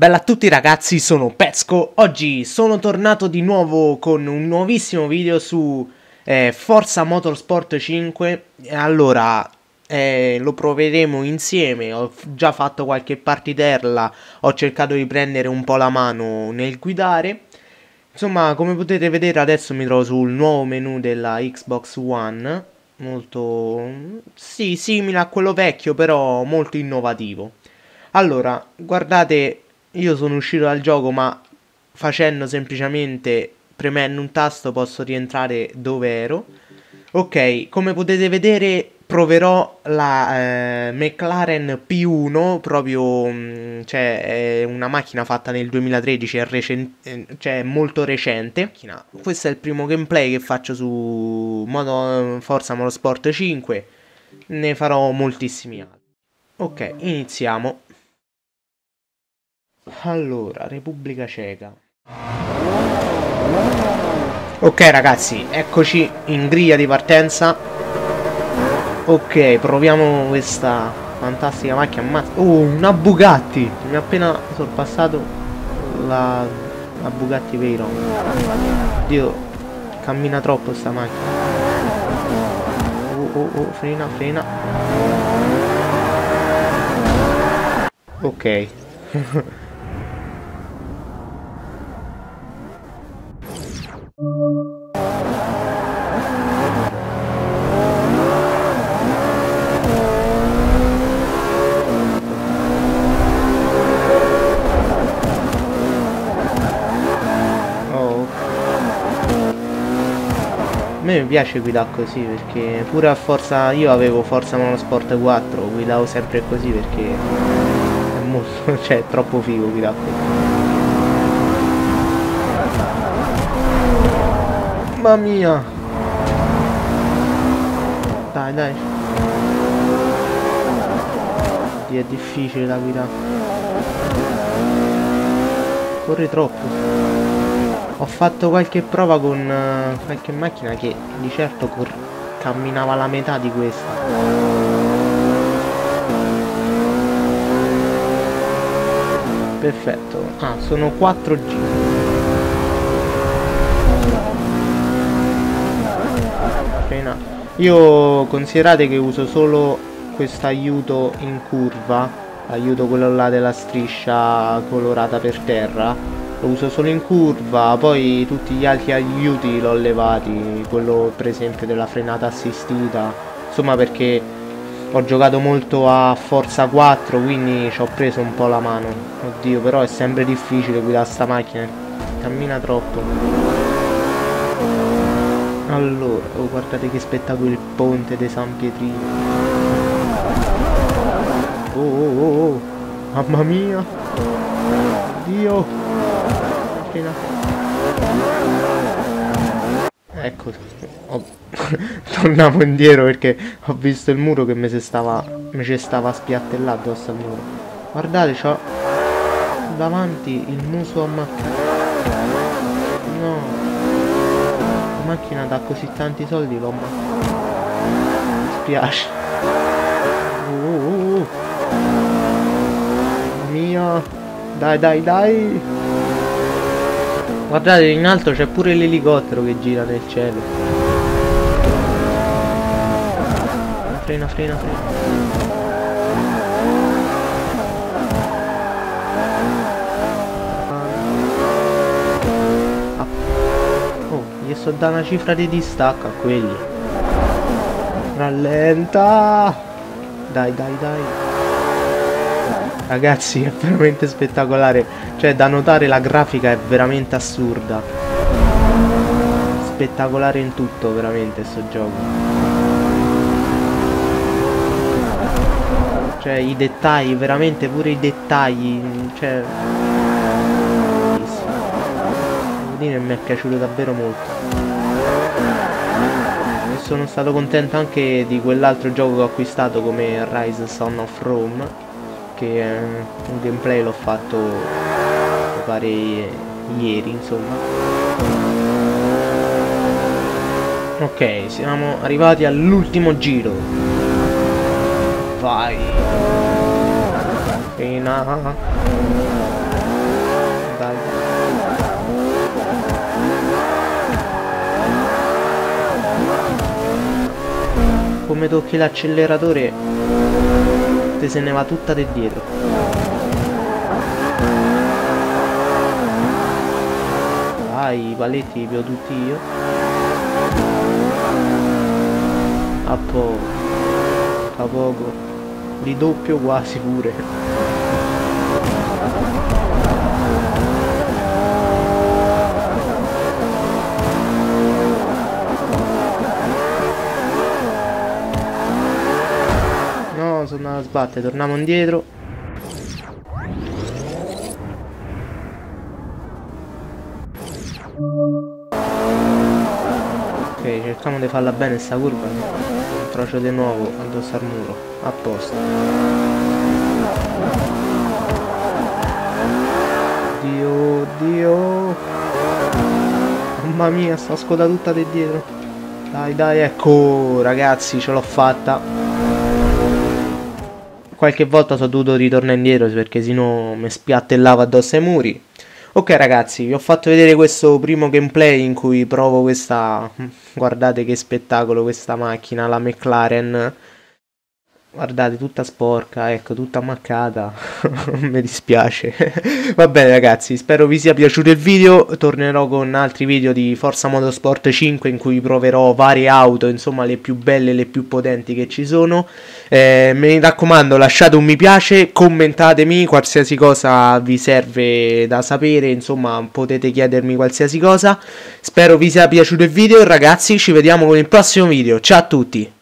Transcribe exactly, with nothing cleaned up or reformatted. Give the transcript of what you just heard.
Bella a tutti ragazzi, sono Pezco. Oggi sono tornato di nuovo con un nuovissimo video su eh, Forza Motorsport cinque. Allora, eh, lo proveremo insieme. Ho già fatto qualche partitella, ho cercato di prendere un po' la mano nel guidare. Insomma, come potete vedere adesso mi trovo sul nuovo menu della Xbox One. Molto, sì, simile a quello vecchio, però molto innovativo. Allora, guardate, io sono uscito dal gioco, ma facendo semplicemente, premendo un tasto, posso rientrare dove ero. Ok, come potete vedere proverò la eh, McLaren P uno, proprio, mh, cioè è una macchina fatta nel duemilatredici, è recen- eh, cioè molto recente. Questo è il primo gameplay che faccio su Moto Forza Motorsport cinque, ne farò moltissimi altri. Ok, iniziamo. Allora, Repubblica Ceca. Ok ragazzi, eccoci in griglia di partenza. Ok, proviamo questa fantastica macchina. Ammazza. Oh, una Bugatti. Mi ha appena sorpassato la, la Bugatti Veyron. Dio, cammina troppo sta macchina. Oh, oh, oh, frena, frena. Ok. A me mi piace guidare così perché pure a Forza, io avevo Forza Motorsport quattro, guidavo sempre così perché è molto, cioè è troppo figo guidare così. Mamma mia! Dai dai! Oddio, è difficile da guidare. Corri troppo. Ho fatto qualche prova con uh, qualche macchina che di certo camminava la metà di questa. Perfetto. Ah, sono quattro giri. Frena. Io considerate che uso solo questo aiuto in curva, l'aiuto quello là della striscia colorata per terra. Lo uso solo in curva, poi tutti gli altri aiuti l'ho levati, quello per esempio della frenata assistita, insomma perché ho giocato molto a Forza quattro, quindi ci ho preso un po' la mano. Oddio, però è sempre difficile guidare sta macchina, cammina troppo. Allora, oh, guardate che spettacolo il ponte di San Pietrino. Oh oh oh oh, mamma mia, Dio. Ecco, oh, torniamo indietro perché ho visto il muro che mi si stava mi ci stava spiattellando addosso al muro. Guardate, c'ho davanti il muso a macchina. No, la macchina da così tanti soldi l'ho ma... mi spiace. Oh, oh, oh. Mia, dai dai dai. Guardate, in alto c'è pure l'elicottero che gira nel cielo. Frena, frena, frena. Ah. Oh, gli sto dando una cifra di distacco a quelli. Rallenta. Dai, dai, dai. Ragazzi, è veramente spettacolare. Cioè, da notare, la grafica è veramente assurda. Spettacolare in tutto, veramente, sto gioco. Cioè, i dettagli, veramente, pure i dettagli. Cioè... devo dire, mi è piaciuto davvero molto. E sono stato contento anche di quell'altro gioco che ho acquistato come Rise Son of Rome, che eh, un gameplay l'ho fatto pare ieri, insomma. Ok, siamo arrivati all'ultimo giro. Vai. Frena. come tocchi l'acceleratore te se ne va tutta da dietro. Vai, i paletti li vedo tutti io. A poco, a poco, li doppio quasi pure. Sono andato a sbattere, torniamo indietro. Ok, cerchiamo di farla bene sta curva. Incrocio di nuovo addosso al muro. A posto. Dio, Dio. Mamma mia, sto scodata tutta di dietro. Dai, dai, ecco, ragazzi, ce l'ho fatta. Qualche volta sono dovuto ritornare indietro perché sennò mi spiattellava addosso ai muri. Ok ragazzi, vi ho fatto vedere questo primo gameplay in cui provo questa... Guardate che spettacolo questa macchina, la McLaren. Guardate, tutta sporca, ecco, tutta ammaccata. Mi dispiace. Va bene ragazzi, spero vi sia piaciuto il video. Tornerò con altri video di Forza Motorsport cinque in cui proverò varie auto, insomma le più belle e le più potenti che ci sono. Eh, mi raccomando, lasciate un mi piace, commentatemi qualsiasi cosa vi serve da sapere, insomma potete chiedermi qualsiasi cosa. Spero vi sia piaciuto il video ragazzi, ci vediamo con il prossimo video. Ciao a tutti!